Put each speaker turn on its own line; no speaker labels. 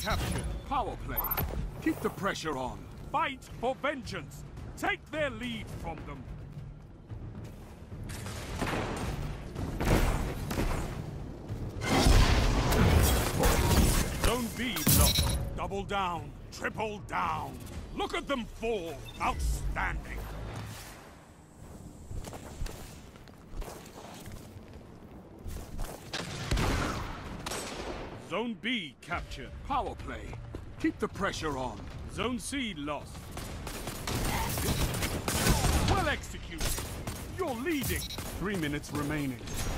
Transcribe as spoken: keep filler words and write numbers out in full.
captured. Power play. Keep the pressure on. Fight for vengeance. Take their lead from them. Zone B lost. Double down. Triple down. Look at them fall. Outstanding. Zone B captured. Power play. Keep the pressure on. Zone C lost. Well executed. You're leading. Three minutes remaining.